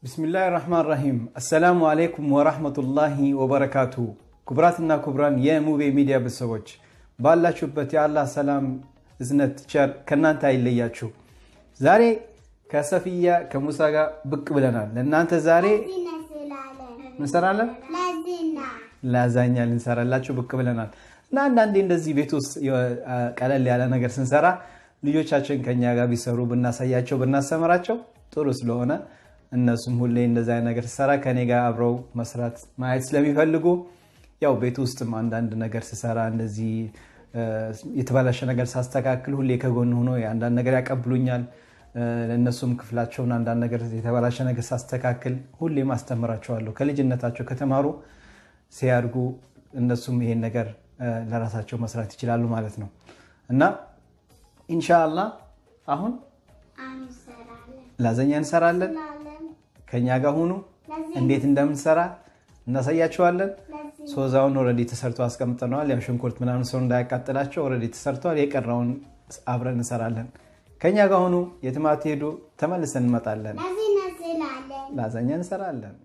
بسم الله الرحمن الرحيم السلام عليكم ورحمة الله وبركاته كبراتنا كبران يا MubeMedia بسوج ባላችሁበት ያላህ ሰላም እዝነት ቸር ከናንተ አይለያችሁ ዛሬ ከሰፊያ ከሙሳ ጋር ብቅ ብለናል ለናንተ ዛሬ እንሰራለን ላዛኛ ልንሰራላችሁ ብቅ ብለናል እና አንዳንዴ እንደዚህ ቤት ውስጥ ቀለል ያለ ነገር ስንሰራ ልጆቻችን ከኛ ጋር ቢሰሩ ብናሳያቸው ብናሰምራቸው ጥሩ ስለሆነ እነሱም ሁሌ እንደዛ ነገር ሰራ ከኔ ጋር አብረው መስራት ማየት ስለሚፈልጉ ያው ቤት ውስጥም አንዳንድ ነገር ሲሰራ እንደዚህ የተባላሽ ነገር ሳስተካክል ሁሌ ከጎን ሆኖ አንዳንድ ነገር ያቀብሉኛል ለነሱም ክፍላቸውን አንዳንድ ነገር የተባላሽ ነገር ሳስተካክል ሁሌ ማስተምራቸዋለሁ ከልጅነታቸው ከተማሩ ሲያርጉ እነሱም ይሄን ነገር ለራሳቸው መስራት ይችላሉ ማለት ነው እና ኢንሻአላህ አሁን ላዛኛ እንሰራለን ከኛ ጋር ሆኖ እንዴት እንደምንሰራ እናሳያችኋለን ሶዛውን ኦሬዲ ተሰርቶ አስቀምጠናል ያው ሽንኩርት ምናምን ሰው እንዳያቃጥላቸው ኦሬዲ ተሰርቷል የቀረውን አብረን እንሰራለን ከኛ ጋር ሆኖ የትማት ሄዱ ተመልሰን እንመጣለን ላዛኛ እንሰራለን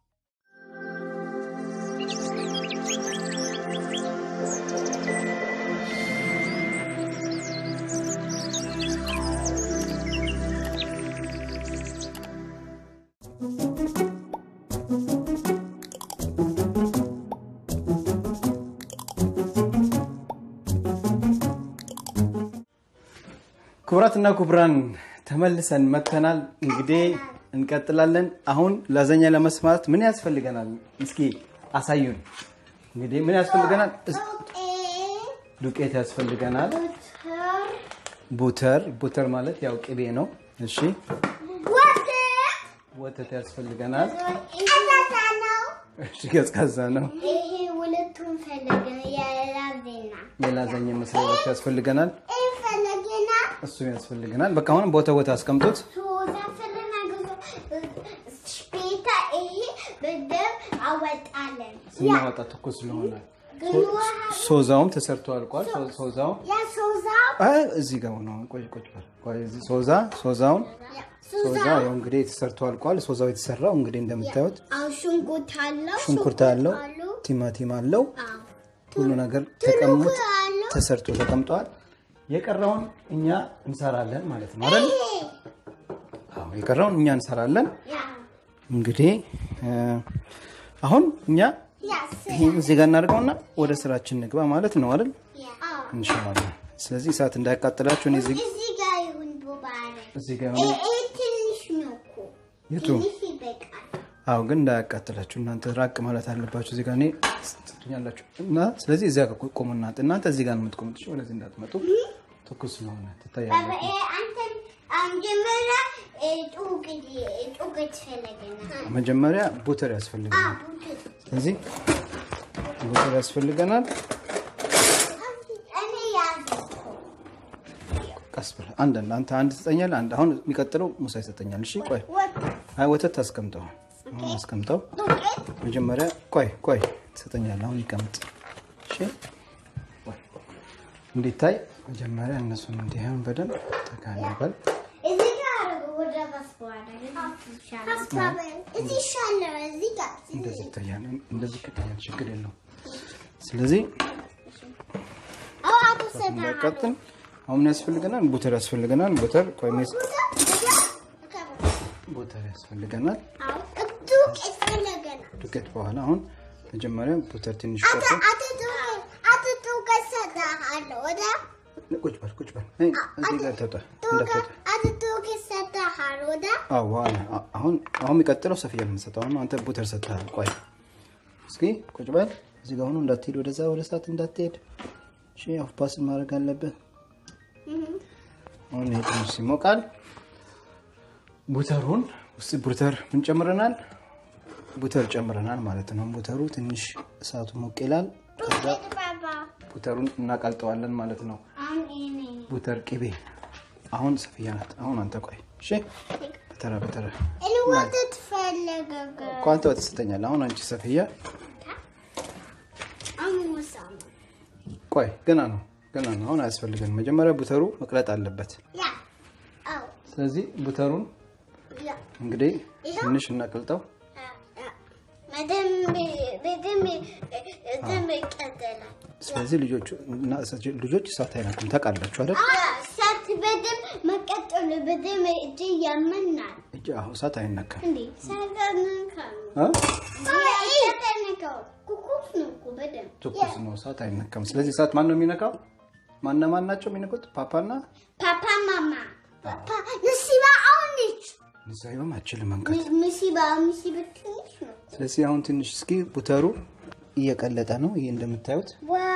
ኩብራትና ኩብራን ተመልሰን መተናል እንግዲህ እንቀጥላለን አሁን ላዛኛ ለመስማት ምን ያስፈልገናል እስኪ አሳዩን እንግዲህ ምን ያስፈልገናል ዱቄት ያስፈልገናል ቡተር ማለት ያው ቅቤ ነው እሺ ወተት ያስፈልገናል እሺ ቀዝቃዛ ነው ይሄ ሁለቱም ፈልገን የላዛኛ መስራት ያስፈልገናል እሱ ያስፈልገናል በቃ አሁን ቦታ አስቀምጡት ሶዛ ፈለና ስፔታ ይሄ በደም አወጣለን ስናወጣ ተኩስ ስለሆነ ሶዛውም ተሰርቶ አልቋል ሶዛው ያ ሶዛው እዚህ ጋር ነው ቆይ እዚህ ሶዛው ያው እንግዲህ ተሰርቶ አልቋል ሶዛው የተሰራው እንግዲህ እንደምታዩት ሽንኩርት አለው ቲማቲም አለው ሁሉ ነገር ተሰርቶ ተቀምጧል የቀረውን እኛ እንሰራለን ማለት ነው አይደል አዎ የቀረውን እኛ እንሰራለን እንግዲህ አሁን እኛ ይሄን እዚህ ጋር እናርገውና ወደ ስራችን ንግባ ማለት ነው አይደል ኢንሻአላህ ስለዚህ ሰዓት እንዳያቃጥላችሁ እኔ እዚህ ጋር ይሁን ቦባሬ እዚህ ጋር ነው ትንሽ ነው እኮ የቱ አዎ ግን እንዳያቃጥላችሁ እናንተ ራቅ ማለት አለባችሁ እዚህ ጋር እኔ ትኛላችሁ እና ስለዚህ እዚያ ጋር ቆሙና እናንተ እዚህ ጋር ነው የምትቆሙት እሺ ወደዚህ እንዳትመጡ ተኩስ ነው ተታያለችሁ አንተ አንጀመራ ጡቅ ተፈልገናል መጀመሪያ ቡተር ያስፈልገናል ስለዚህ ቡተር ያስፈልገናል እኔ ያዝኩ ቀስበል አንድ ትጠኛለህ አንድ አሁን የሚቀጥለው ሙሳ ይሰጠኛል እሺ ቆይ አይ ወተት አስቀምጠው መጀመሪያ ቆይ ትሰጠኛለህ አሁን ይቀመጥ እሺ እንዲታይ መጀመሪያ እነሱን እንዲያም በደም ተካንበል እዚህ ጋር ወደ ባስዋዳ እዚህ ሻለው እዚህ ጋር እንደዚህ ታያለ እንደዚህ ከተያለ ችግር የለው ስለዚህ አዎ ተሰጣ አሁን ያስፈልገናል ቡተር ያስፈልገናል ቡተር ቆይሜስ ቡተር ያስፈልገናል አዎ ዱቄት በኋላ አሁን መጀመሪያ ቡተር ትንሽ ቆርጦ አጥቶ ከሰዳለ ወደ ቁጭ በል እዚህ ጋር ተጣ እንደፈታ አጥቶ ከሰዳለ ወደ አሁን የሚቀጥለው ሰፊያ ለምሰጣው ነው አንተ ቡተር ሰጣህ ቆይ እስኪ ቁጭ በል እዚህ ጋር ሆኖ እንዳትሄድ ወደዛ ወደ ሰዓት እንዳትሄድ እሺ አፍ ፓስ ማድረግ አለበት አሁን ይሄን ሲሞቃል ቡተሩን ውስጥ ቡተር ምን ጨምረናል ቡተር ጨምረናል ማለት ነው ቡተሩ ትንሽ እሳቱ ሞቅ ይላል ከዛ ቡተሩን እናቀልጠዋለን ማለት ነው ቡተር ቅቤ አሁን ሰፊያ ናት አሁን አንተ ቆይ እሺ በተራ እኔ ወተት ፈልገጋ ቋንቋ ተስተኛል አሁን አንቺ ሰፊያ አሙሳም ቆይ ገና ነው አሁን አያስፈልገን መጀመሪያ ቡተሩ መቅለጥ አለበት ያ አው ስለዚህ ቡተሩን እንግዲህ ትንሽ እናቀልጠው ስለዚህ ልጆች እሳት አይናኩም ታውቃላችሁ አይደል እሳት በደም መቀጠሉ በደም እጅ ያመናል አዎ እሳት አይናካም እንዴ ሳይነካም ኩኩስ ነው በደም ትኩስ ነው እሳት አይናካም ስለዚህ እሳት ማን ነው የሚነካው ማን ናቸው የሚነኩት ፓፓ ማማ ፓፓ ንሲባ አውንች ንሳይባ ማችል መንካት ንሲባ ትንሽ ነው ስለዚህ አሁን ትንሽ እስኪ ቡተሩ እየቀለጠ ነው ይሄ እንደምታዩት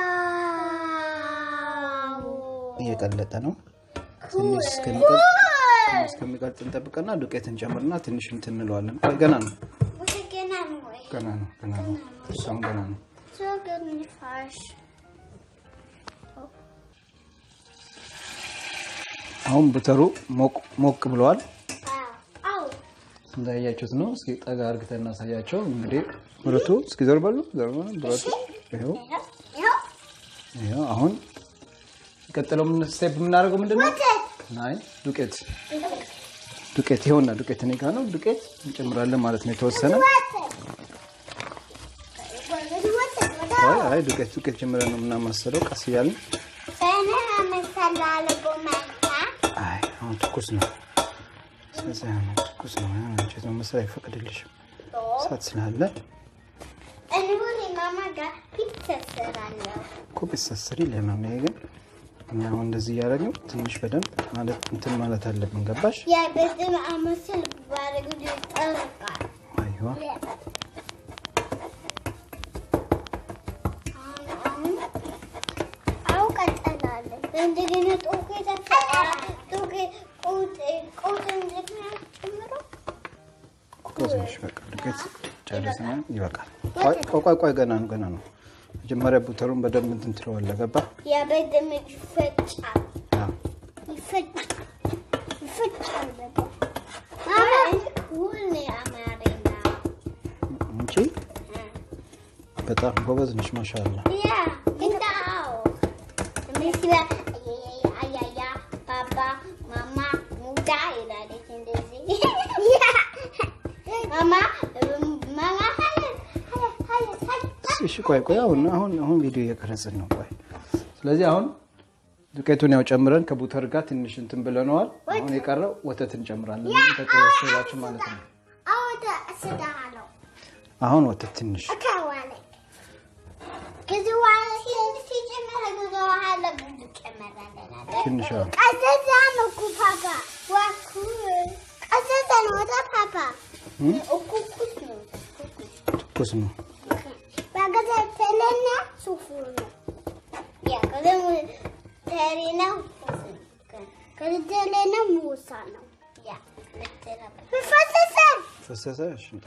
ዋው እየቀለጠ ነው ትንሽ እስከሚቀልጥ እንጠብቀና ዱቄትን ጨምርና ትንሽ እንተንለዋለን ገና ነው እሷም ገና ነው አሁን ቡተሩ ሞቅ ብሏል እንዳያችሁት ነው እስኪ ጠጋ አርግተን እናሳያቸው እንግዲህ ብረቱ እስኪ ዘርበሉ ብረቱ ይሄው አሁን ቀጥለው ምን ስቴፕ ምናደርገው ምንድነው ናይ ዱቄት ይሆንና ዱቄት እኔ ጋር ነው ዱቄት እንጨምራለን ማለት ነው የተወሰነ አይ ዱቄት ጨምረን ነው ምናማሰለው ቀስ ይያልን አይ አሁን ትኩስ ነው ስለዚህ አሁን ትኩስ ነው አንቺ ተመሳሳይ ፈቅድልሽ ሳት ስላለ እኔ ማማ ጋር ፒዛ ሰራለሁ ፒዛ ሰሪ ለማማ ግን እኛው እንደዚህ ያረጋው ትንሽ በደንብ ማለት እንትን ማለት አለብን ገባሽ ያ በደም አመሰል ባረጉ ይጣላል አይዋ እንደገና ቆጥሽ በቃ ዱቄት ጨርሰናል ይበቃል ቆይ ገና ነው መጀመሪያ ቡተሩን በደንብ እንትን ትለዋለህ ገባ ያ በደም ይፈጫል ሁሌ አማርኛ እንጂ በጣም ጎበዝ ነሽ ማሻአላ ያ እንዳው ሚስላ አያያ ባባ ማማ ሙዳ ይላለች እንደዚህ ማማ እሺ ቆይ አሁን ቪዲዮ እየቀረጽን ነው ቆይ ስለዚህ አሁን ዱቄቱን ያው ጨምረን ከቡተር ጋር ትንሽ እንትን ብለናል አሁን የቀረው ወተት እንጨምራለን ተቀረሰላችሁ ማለት ነው አሁን ወተት ትንሽ ትንሽ ትኩስ ነው ባገዘተለና ሱፉሩ ያ ከደም ከደለና ሙሳ ነው ያ ፈሰሰ ሽንጣ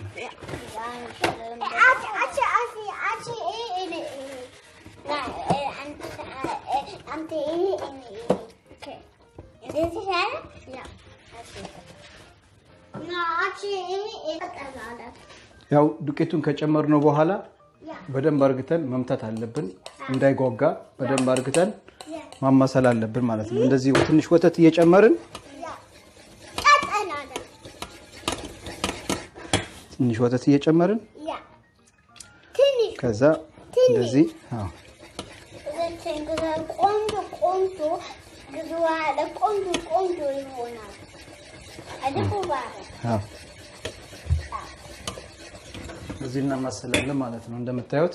ያው ዱቄቱን ከጨመርነው በኋላ በደንብ አርግተን መምታት አለብን እንዳይጓጋ በደንብ አርግተን ማማሰል አለብን ማለት ነው እንደዚህ ትንሽ ወተት እየጨመርን ትንሽ ወተት እየጨመርን ከዛ እንደዚህ አዎ ቆንጆ ይሆናል አዎ እዚህ እናማሰላለን ማለት ነው እንደምታዩት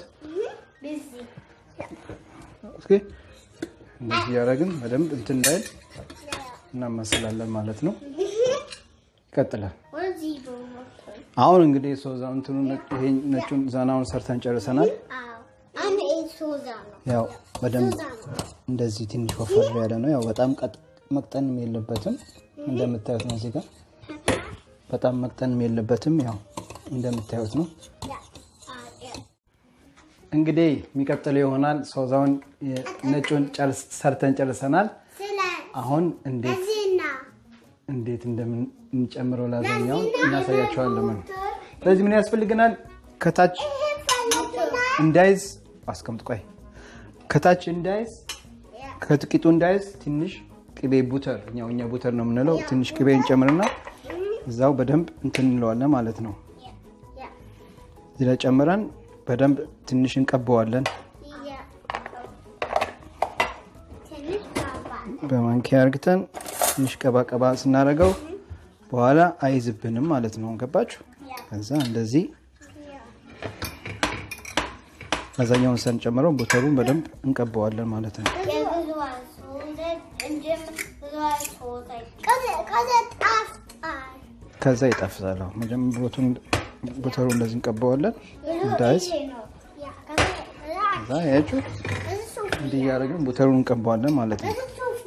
እስኪ እንደዚህ ያረግን በደንብ እንትን እንዳይል እናማሰላለን ማለት ነው ይቀጥላል አሁን እንግዲህ ሶዛንቱን ይሄን ነጩን ዛናውን ሰርተን ጨርሰናል አሁን ሶዛ ነው ያው በደንብ እንደዚህ ትንሽ ወፈር ያለ ነው ያው በጣም መቅጠንም የለበትም እንደምታዩት ነው እዚህ ጋር በጣም መቅጠንም የለበትም ያው እንደምታዩት ነው እንግዲህ የሚቀጥለው ይሆናል ሶዛውን ነጩን ሰርተን ጨርሰናል አሁን እንዴት እንደምንጨምረው ላዛኛው እናሳያችኋለን ስለዚህ ምን ያስፈልገናል ከታች እንዳይዝ አስቀምጥ ቆይ ከታች እንዳይዝ ከጥቂቱ እንዳይዝ ትንሽ ቅቤ ቡተር እኛ ቡተር ነው የምንለው ትንሽ ቅቤ እንጨምርና እዛው በደንብ እንትን እንለዋለን ማለት ነው እዚህ ላይ ጨምረን በደንብ ትንሽ እንቀበዋለን በማንኪያ አርግተን ትንሽ ቀባቀባ ስናረጋው በኋላ አይዝብንም ማለት ነው ገባችሁ ከዛ እንደዚህ አዛኛውን ሰንጨምረው ቦተሩን በደንብ እንቀበዋለን ማለት ነው ከዛ ይጣፍጣል መጀመሪያ ቦተሩን እንደዚህ እንቀበዋለን እንዳይስ ከዛ ያችሁ እንዲህ ያረጋግን ቦተሩን እንቀበዋለን ማለት ነው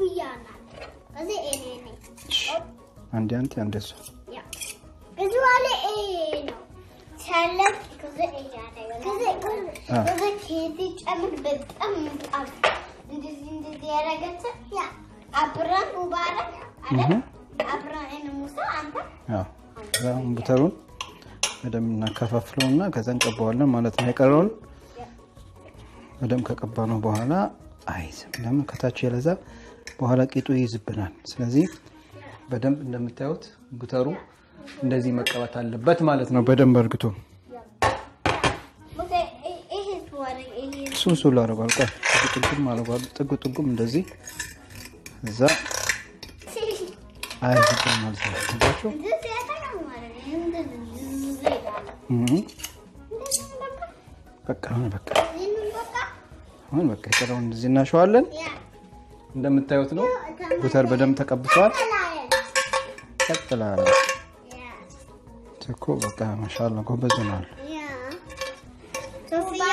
አንዴ አንደሱ ከዛለ ነው ሰለክ ከዛ ኬቲ ጨምር በጣም ጣፍ እንደዚህ ያረጋግጥ ያ አብራን ሙባረክ አለ አብራን ሙሳ አንተ ያው ቦተሩን በደም እናከፋፍለውና ከዛ እንቀበዋለን ማለት ነው የቀረውን በደም ከቀባነው በኋላ አይዝም ለምን ከታች ያለዛ በኋላ ቂጡ ይዝብናል ስለዚህ በደም እንደምታዩት ቦተሩ እንደዚህ መቀባት አለበት ማለት ነው በደም አርግቶ ሱሱ ላረጋል ጥቁም ማረጋል ጥቁም እንደዚህ እዛ አይዝብን ማለት ነው ታችሁ በቃ አሁን በቃ ይቀራው እንደዚህ እናሸዋለን እንደምታዩት ነው ቦተር በደም ተቀብቷል ተቀላለ ተኮ በቃ ማሻአላ ጎበዝ ነው ሶፊያ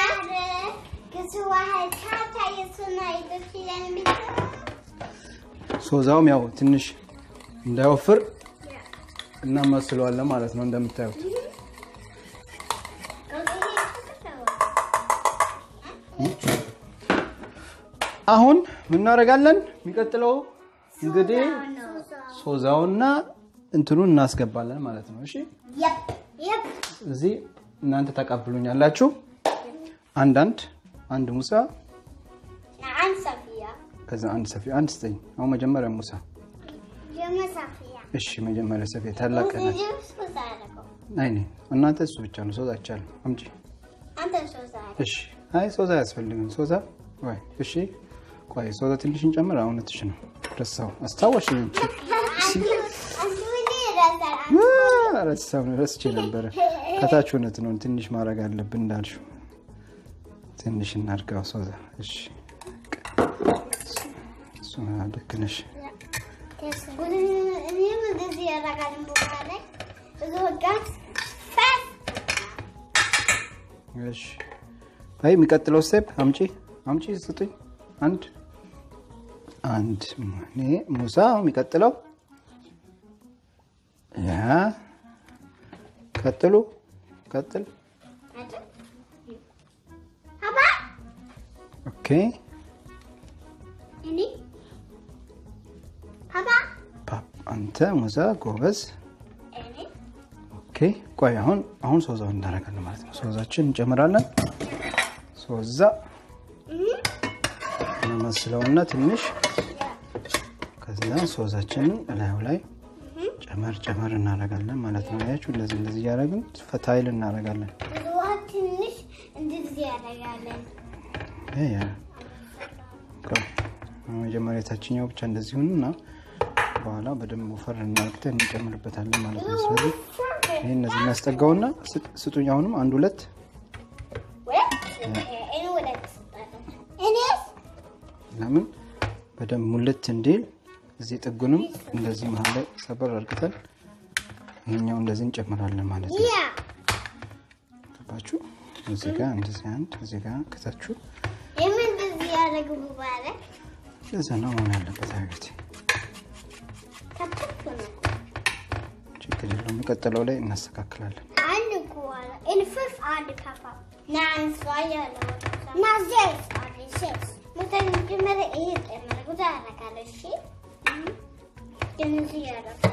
ሶዛውም ያው ትንሽ እንዳይወፍር እናማስለዋለን ማለት ነው እንደምታዩት አሁን ምን እናረጋለን የሚቀጥለው እንግዲህ ሶዛውና እንትኑን እናስገባለን ማለት ነው እሺ እዚህ እናንተ ተቀብሉኛላችሁ አንድ ሙሳ አንድ ሰፊያ ከዛ አንድ ሰፊያ አንድ ስተኝ አሁን መጀመሪያ ሙሳ የመሳፊያ እሺ መጀመሪያ ሰፊያ ታላቀና አይኔ እናንተ እሱ ብቻ ነው ሶዛ አይቻልም አምጪ አንተ ሶዛ እሺ አይ ሶዛ ያስፈልግን ሶዛ ወይ እሺ ቆይ ሶዛ ትንሽ እንጨምር አሁን እትሽ ነው ረሳው አስታወሽኝ እንጂ ረሳው ረስቼ ነበር ከታች ሆነት ነው ትንሽ ማረግ አለብን እንዳልሽ ትንሽ እናርጋው ሶዛ እሺ ሶና ደክነሽ እኔም እንደዚህ ያረጋልን ቦታ ላይ እዞጋት እሺ አይ የሚቀጥለው ስቴፕ አምጪ ስጡኝ አንድ ማኔ ሙሳ የሚቀጥለው ያ ቀጥል ሀባ ኦኬ እኔ ሀባ አንተ ሙሳ ጎበዝ እኔ ኦኬ ቆይ አሁን ሶዛውን እናደርጋለን ማለት ነው ሶዛችን እንጨምራለን ሶዛ እናመስለውና ትንሽ ከዛ ሶዛችንን ላዩ ላይ ጨመር እናደርጋለን ማለት ነው ያችሁ እንደዚህ ያደርግን ፈታይል እናደርጋለን ትንሽ እንደዚህ ያደርጋለን ያ መጀመሪያ ታችኛው ብቻ እንደዚህ ሆነና በኋላ በደንብ ወፈር እናድርገን እንጨምርበታለን ማለት ነው ስለዚህ ይሄን እንደዚህ እናስጠጋውና ስጡኝ አሁንም አንድ ሁለት ለምን በደንብ ሙልት እንዲል እዚህ ጥጉንም እንደዚህ መሃል ላይ ሰበር አድርገን ይሄኛው እንደዚህ እንጨምራለን ማለት ነው ተባችሁ እዚህ ጋር እንደዚህ አንድ እዚህ ጋር ከታችሁ እንደዚህ ያደርጉ ባለ ለዛና ማን ያለበት አገቲ ችግር የለውም የሚቀጥለው ላይ እናስተካክላለን አንድ ጓላ ኢንፍፍ አንድ ካፋ ናን ሷያለ ናዘስ አዲስ ሙተን ጀመረ ይሄ ተመረ ጉዳና ካለሽ እንደዚህ ያደርጉ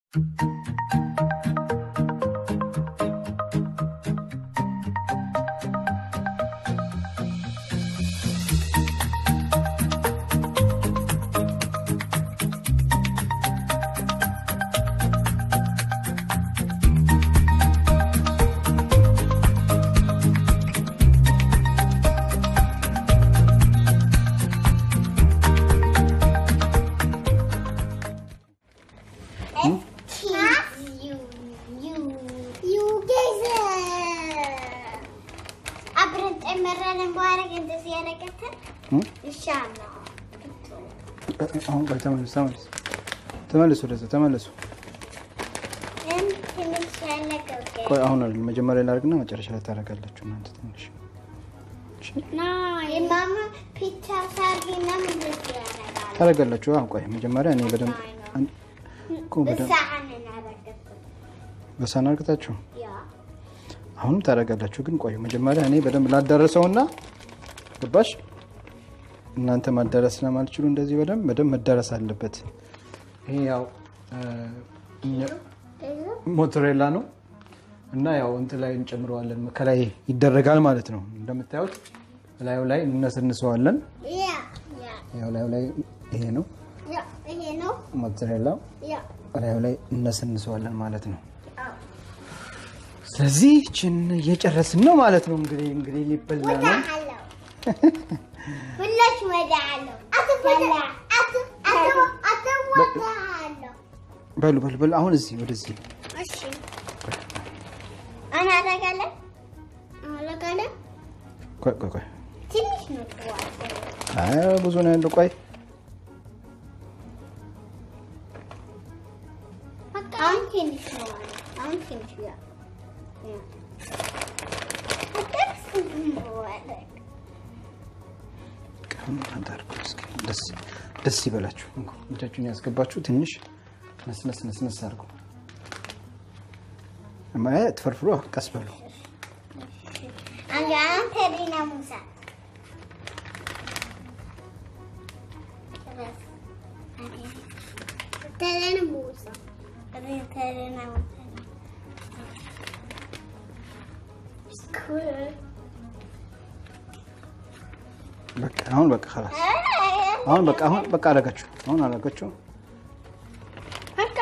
አሁን ተመለሱ ተመለሱ ቆይ አሁን መጀመሪያ ላርግና መጨረሻ ላይ ታረጋላችሁ እናንተ ትንሽ የማማ ፒታ ሳርጊና ምን ያረጋል ታረጋላችሁ አሁን ቆይ መጀመሪያ እኔ በደም በሳህን አርግታችሁ አሁን ታረጋላችሁ ግን ቆይ መጀመሪያ እኔ በደም ላዳረሰውና ገባሽ እናንተ ማዳረስ ለማልችሉ እንደዚህ በደም መዳረስ አለበት ይሄ ያው ሞትሬላ ነው እና ያው እንት ላይ እንጨምረዋለን ከላይ ይደረጋል ማለት ነው እንደምታዩት ላይ እንነስንሰዋለን ያው ላይ ይሄ ነው ሞትሬላ ላይ እንነስንሰዋለን ማለት ነው ስለዚህ እቺን እየጨረስን ነው ማለት ነው እንግዲህ ሊበላ ነው ሁላሽ ወዳለው በሉ አሁን እዚህ ወደዚህ እሺ አና አደረጋለ ቆይ ትንሽ ነው ብዙ ነው ያለው ቆይ አሁን ትንሽ ያ ደስ ይበላችሁ እንኳን ያስገባችሁ ትንሽ ነስነስ አርጉ ማለት ተፈርፍሩ ቀስበሉ አንተ ዲና ሙሳ ተረን ሙሳ ተረና አሁን በቃ خلاص አሁን በቃ አረጋችሁ አሁን አረጋችሁ በቃ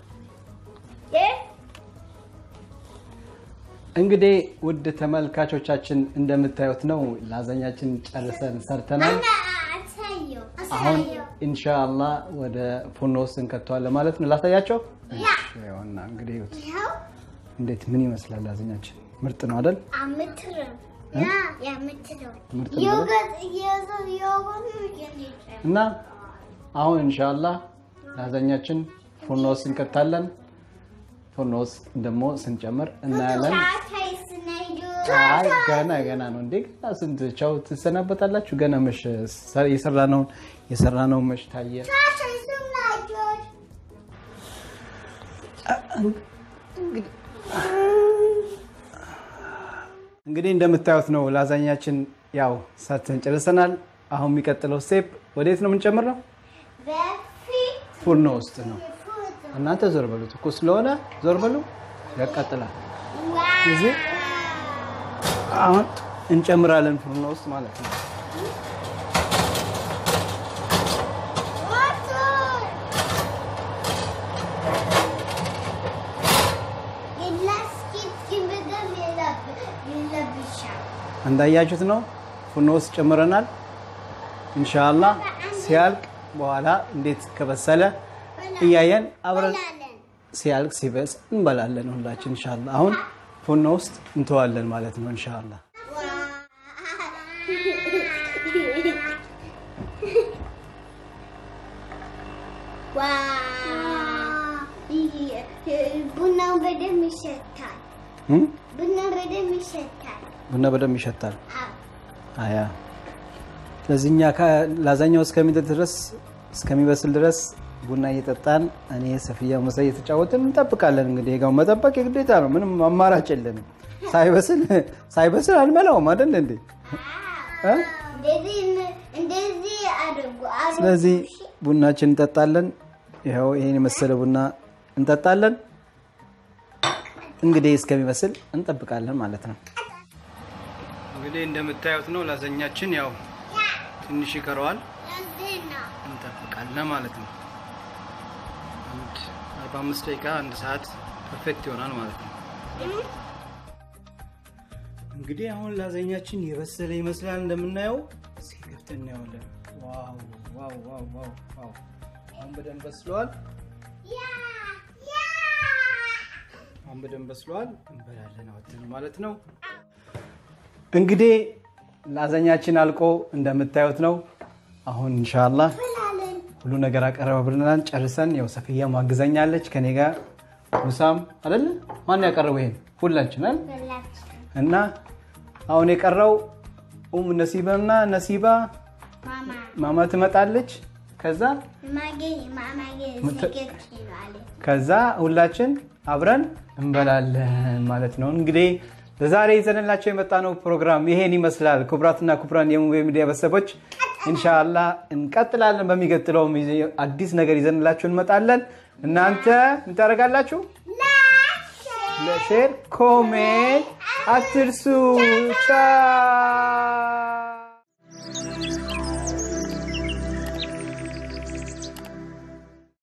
እንግዲህ ውድ ተመልካቾቻችን እንደምታዩት ነው ላዛኛችን ጨርሰን ሰርተናል አሁን ኢንሻአላህ ወደ ፉርኖስ እንከተዋለን ማለት ነው ላሳያቸው ያውና እንግዲህ እንዴት ምን ይመስላል ላዛኛችን ምርጥ ነው አይደል አምትረም ያ ምትረው እና አሁን ኢንሻአላህ ላዛኛችን ፉርኖስ እንከታለን ፉርኖስ ደሞ ስንጨምር እናያለን ገና ነው እንዴ ስንት ቻው ተሰናበታላችሁ ገና መሽ የሰራነው መሽ ታየ እንግዲህ እንደምታዩት ነው ላዛኛችን ያው ሰርተን ጨርሰናል አሁን የሚቀጥለው ስቴፕ ወዴት ነው የምንጨምረው ፉርኖ ውስጥ ነው እናንተ ዞር በሉ ትኩስ ስለሆነ ዞር በሉ ያቃጥላል እዚህ አሁን እንጨምራለን ፉርኖ ውስጥ ማለት ነው እንዳያችሁት ነው ፉርኖ ውስጥ ጨምረናል ኢንሻአላህ ሲያልቅ በኋላ እንዴት ከበሰለ እያየን አብረን ሲያልቅ ሲበስ እንበላለን ሁላችን ኢንሻአላህ አሁን ፉርኖ ውስጥ እንተዋለን ማለት ነው ኢንሻአላህ ቡናው በደም ይሸታል ቡና በደም ይሸታል አያ ለዚህኛ ላዛኛው እስከሚበስል ድረስ ቡና እየጠጣን እኔ ሰፊያ ሙሳ እየተጫወትን እንጠብቃለን እንግዲህ ጋር መጠበቅ የግዴታ ነው ምንም አማራጭ የለንም ሳይበስል አንመላውም አይደል እንዴ እንደዚህ አድርጉ ስለዚህ ቡናችን እንጠጣለን ይሄው ይሄን መሰለ ቡና እንጠጣለን እንግዲህ እስከሚመስል እንጠብቃለን ማለት ነው እንግዲህ እንደምታዩት ነው ላዛኛችን ያው ትንሽ ይቀረዋል እንጠብቃለን ማለት ነው 45 ደቂቃ 1 ሰዓት ፐርፌክት ይሆናል ማለት ነው እንግዲህ አሁን ላዛኛችን የበሰለ ይመስላል እንደምናየው ሲገብተን ያውለን ዋው ዋው ዋው ዋው ዋው አሁን በደንብ በስሏል አሁን በደንብ በስሏል እንበላለን አወጥተን ማለት ነው እንግዲህ ላዛኛችን አልቆ እንደምታዩት ነው አሁን ኢንሻአላህ ሁሉ ነገር አቀረበብልናል ጨርሰን ያው ሰፊያ ማግዛኛለች ከኔ ጋር ሙሳም አይደል ማን ያቀረበው ይሄን ሁላችን አይደል እና አሁን የቀረው ነሲባና ነሲባ ማማ ትመጣለች ከዛ ከዛ ሁላችን አብረን እንበላለን ማለት ነው እንግዲህ ለዛሬ ይዘንላችሁ የመጣነው ፕሮግራም ይሄን ይመስላል ኩብራትና ኩብራን የሙቤሚዲያ ቤተሰቦች ኢንሻአላህ እንቀጥላለን በሚቀጥለው አዲስ ነገር ይዘንላችሁ እንመጣለን እናንተ ምን ታረጋላችሁ ሼር ኮሜንት አትርሱ ቻው